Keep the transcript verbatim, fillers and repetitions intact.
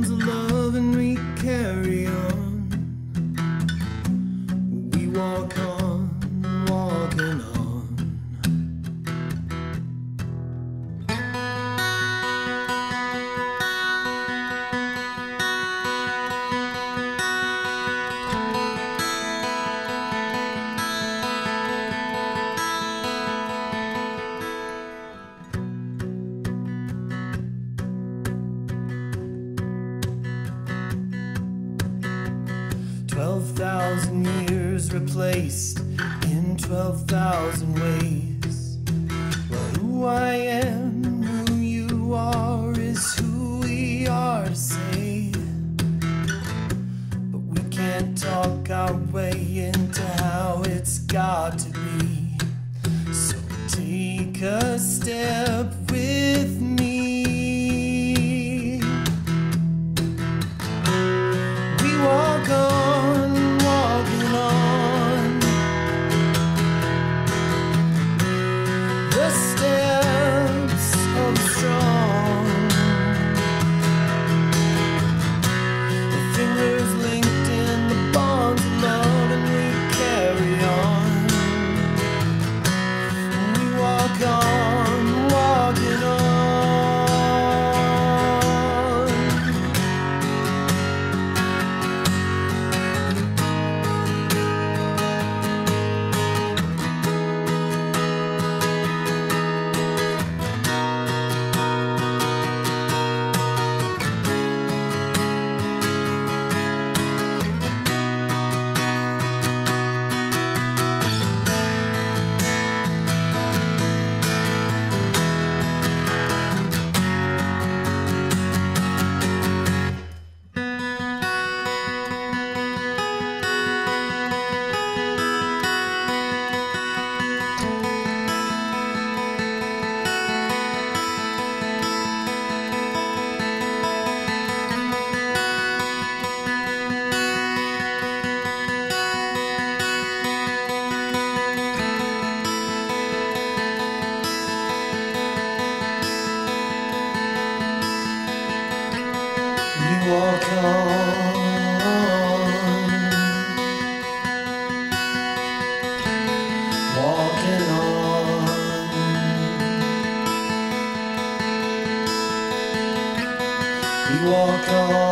bonds of love and we carry on. We walk on, walking on. Twelve thousand years replaced in twelve thousand ways. Well, who I am, who you are, is who we are to say. But we can't talk our way into how it's got to be. So take a step with me. We walk on. Walk on, walking on. We walk on.